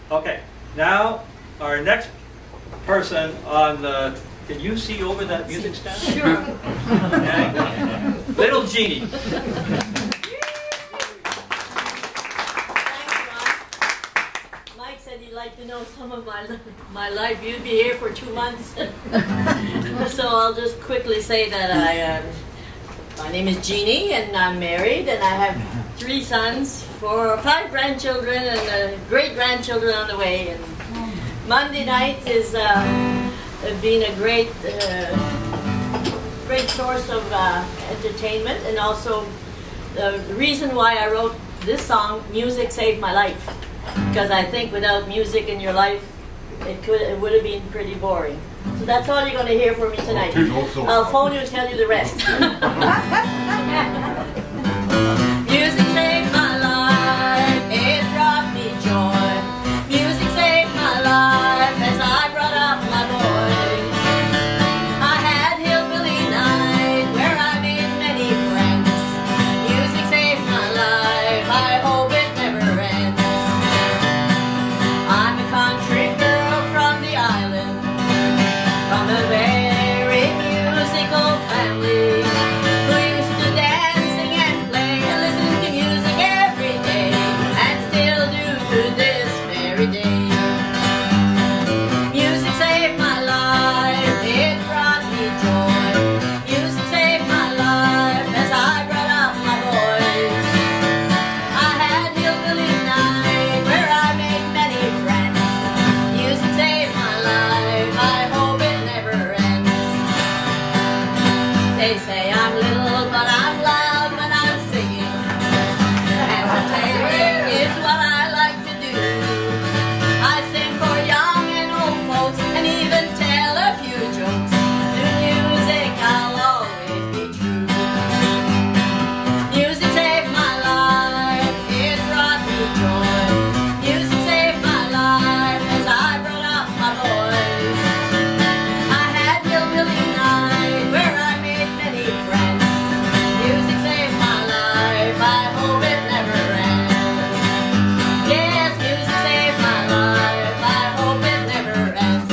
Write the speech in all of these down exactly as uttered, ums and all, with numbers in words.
Okay, now our next person on the, can you see over that music stand? Sure. Okay. Little Jeannie. Mike said he'd like to know some of my, my life. You'd be here for two months. So I'll just quickly say that I, um, my name is Jeannie and I'm married and I have three sons, four, five grandchildren and uh, great-grandchildren on the way. And Monday night is uh, been a great, uh, great source of uh, entertainment, and also the reason why I wrote this song, Music Saved My Life. Because I think without music in your life, it could it would have been pretty boring. So that's all you're going to hear from me tonight. I'll phone you and tell you the rest. Music saved my life, it brought me joy. Music saved my life as I brought up my boys. I had hillbilly night where I made many friends. Music saved my life, I hope it never ends. I'm a country girl from the island, from a very musical family, who used to dance, sing and play and listen to music every day, and still do to this very day. Music saved my life, it brought me joy. Music saved my life as I brought up my boys. I had hillbilly night where I made many friends. Music saved my life, I hope it never ends. They say I'm little, but I'm loud when I'm singing. Entertaining is what I like to do. I sing for young and old folks, and even tell a few jokes. To music I'll always be true. Music saved my life, it brought me joy. Music saved my life as I brought up my boys. I had hillbilly night where I made many friends. Music saved my life, I hope it never ends. Yes, music saved my life, I hope it never ends.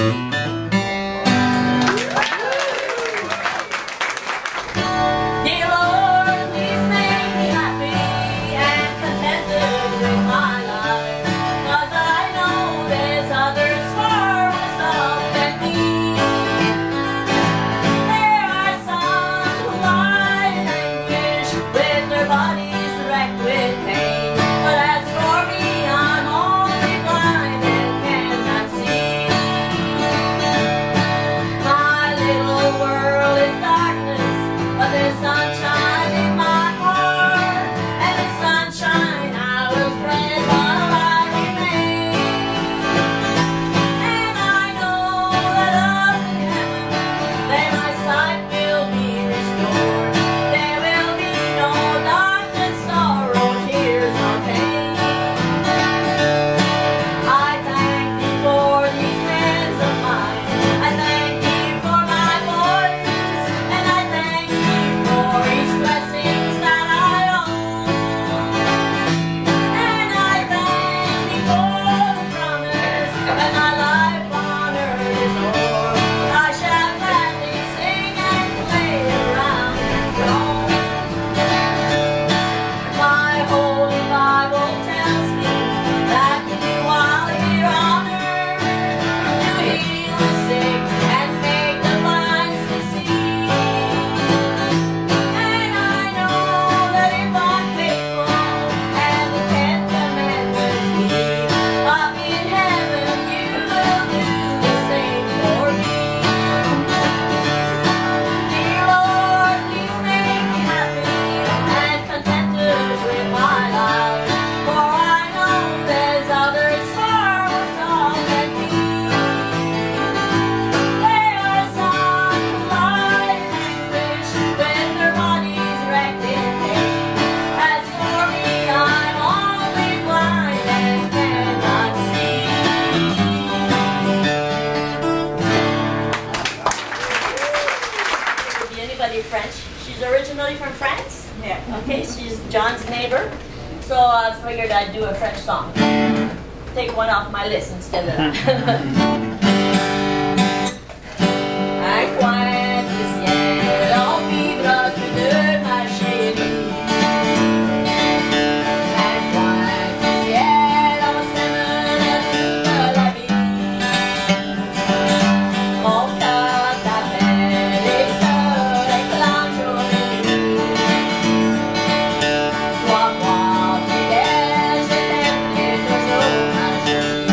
Dear Lord, please make me happy and contented with my life, 'cause I know there's others far worse off than me. There are some who lie in anguish with their bodies wrecked with pain, but as for me, I'm only blind and cannot see. My little world is darkness, but there's sunshine in my heart, and in sunshine I will spread while I remain. And I know that up in heaven, there my sight will be restored. There will be no darkness, sorrow, tears, or pain. I thank thee for these hands of mine. I thank thee for my voice, and I thank thee for each blessings that I own. And I thank thee for the promise that my life on earth is o'er. I shall gladly sing and play around your throne. My holy Bible tells me that you while here on earth, you heal the sick and make the blind to see. And I know that if I'm faithful and the Ten Commandments keep, up in heaven you will do the same for me. Dear Lord, please make me happy and contented with my life, for I know there's others far worse off than me. There are some who lie in anguish when their bodies wrecked in pain. As for me, I'm only blind and cannot see. Could be anybody French. She's originally from France. Yeah. Okay, she's John's neighbor. So I figured I'd do a French song. take one off my list instead of that. Incroyable ciel, on vivra que de ma chérie. Incroyable ciel, on s'aimera toute la vie. Mon cœur t'appelle et te réclame jour et nuit. Sois moi fidèle, je t'aimerai toujours ma chérie.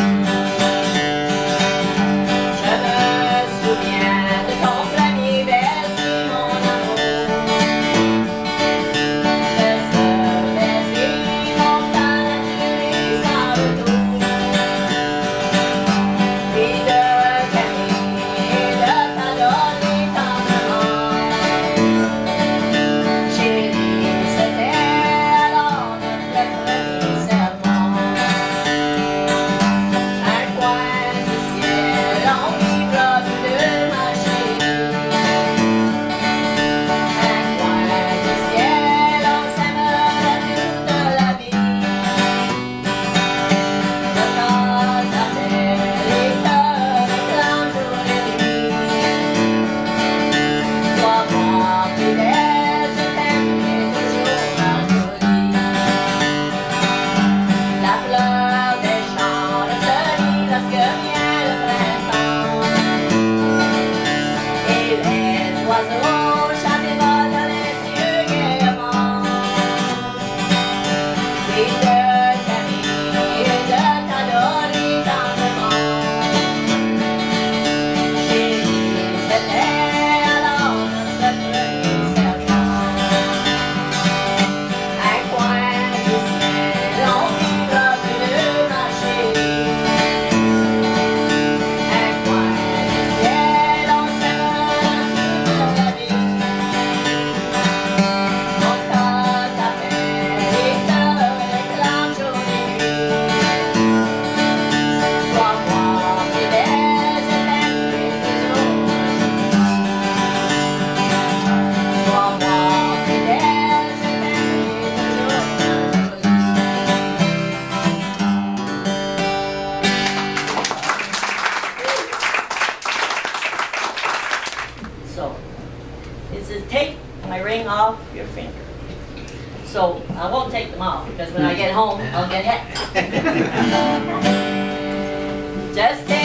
Je me souviens de ton premier baiser, mon amour. De ce baiser, mon temps a duré sans retour. Puis de t'aimer et de t'adorer tendrement. Chérie, c'était alors notre premier serment. Un coin du ciel, on vivra tous deux, ma chérie. Un coin du ciel, on s'aimera toute la vie. Le temps t'appelle et te réclame jour et nuit. Sois moi fidèle, je t'aimerai toujours ma jolie. La fleur des champs, le joli lorsque vient le printemps. Et les oiseaux chantent et volent dans les cieux gaiement. Et de t'aimer et de t'adorer tendrement. Chérie, c'était alors notre premier serment. Un coin du ciel, on vivra tous deux, ma chérie. Un coin du ciel, on s'aimera toute la vie. Mon cœur t'appelle et te réclame jour et nuit. Sois moi fidèle, je t'aimerai toujours ma chérie. Sois moi fidèle, je t'aimerai toujours ma jolie. So, it says take my ring off your finger. So, I won't take them off because when I get home, I'll get hit. Just take